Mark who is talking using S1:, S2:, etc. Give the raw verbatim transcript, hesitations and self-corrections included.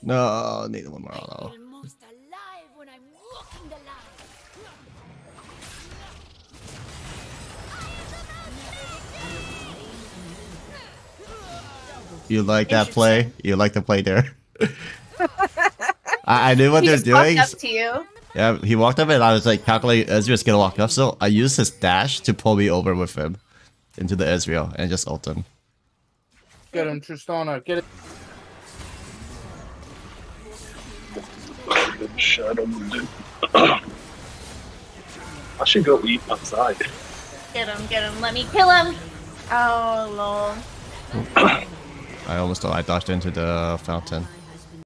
S1: No, need one more. Though. You like that play? You like the play there? I, I knew what
S2: he
S1: they're
S2: just
S1: doing.
S2: Walked up to you.
S1: Yeah, he walked up and I was like calculating Ezreal's gonna walk up, so I used his dash to pull me over with him into the Ezreal and just ult him.
S3: Get him, Tristana. Get it.
S4: Shut him, dude. I should go eat outside.
S2: Get him, get him. Let me kill him. Oh, lol.
S1: I almost thought I dodged into the fountain.